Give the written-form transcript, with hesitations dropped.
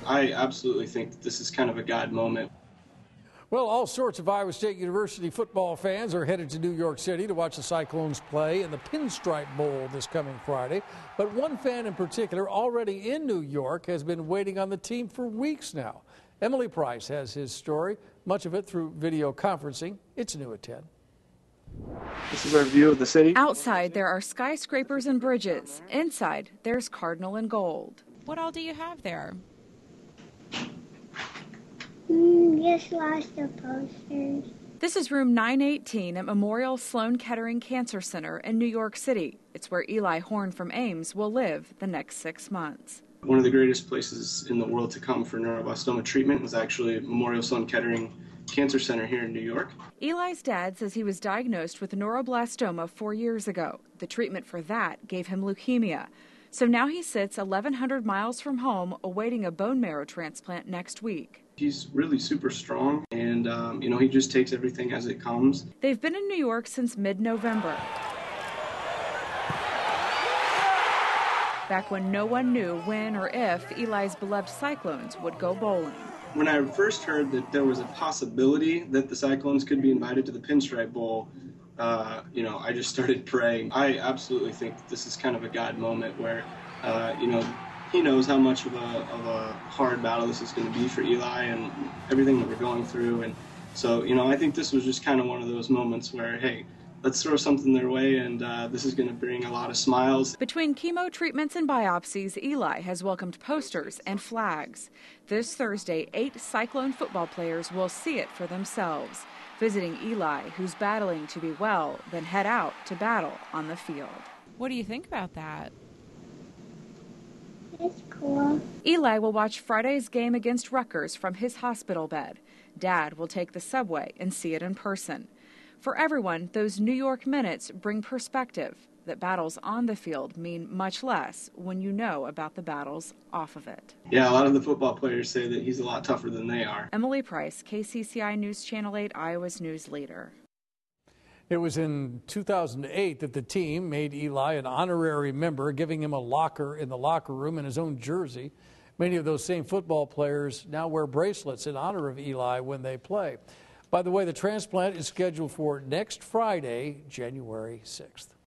I absolutely think that this is kind of a God moment. Well, all sorts of Iowa State University football fans are headed to New York City to watch the Cyclones play in the Pinstripe Bowl this coming Friday. But one fan in particular, already in New York, has been waiting on the team for weeks now. Emily Price has his story, much of it through video conferencing. It's new at 10. This is our view of the city. Outside, there are skyscrapers and bridges. Inside, there's cardinal and gold. What all do you have there? Just lots of posters. This is room 918 at Memorial Sloan Kettering Cancer Center in New York City. It's where Eli Horn from Ames will live the next 6 months. One of the greatest places in the world to come for neuroblastoma treatment was actually Memorial Sloan Kettering Cancer Center here in New York. Eli's dad says he was diagnosed with neuroblastoma 4 years ago. The treatment for that gave him leukemia. So now he sits 1,100 miles from home awaiting a bone marrow transplant next week. He's really super strong, and he just takes everything as it comes. They've been in New York since mid-November, back when no one knew when or if Eli's beloved Cyclones would go bowling. When I first heard that there was a possibility that the Cyclones could be invited to the Pinstripe Bowl, I just started praying. I absolutely think that this is kind of a God moment where, he knows how much of a hard battle this is going to be for Eli and everything that we're going through. And so, I think this was just kind of one of those moments where, hey, let's throw something their way, and this is going to bring a lot of smiles. Between chemo treatments and biopsies, Eli has welcomed posters and flags. This Thursday, 8 Cyclone football players will see it for themselves, visiting Eli, who's battling to be well, then head out to battle on the field. What do you think about that? It's cool. Eli will watch Friday's game against Rutgers from his hospital bed. Dad will take the subway and see it in person. For everyone, those New York minutes bring perspective that battles on the field mean much less when you know about the battles off of it. Yeah, a lot of the football players say that he's a lot tougher than they are. Emily Price, KCCI News Channel 8, Iowa's news leader. It was in 2008 that the team made Eli an honorary member, giving him a locker in the locker room and his own jersey. Many of those same football players now wear bracelets in honor of Eli when they play. By the way, the transplant is scheduled for next Friday, January 6th.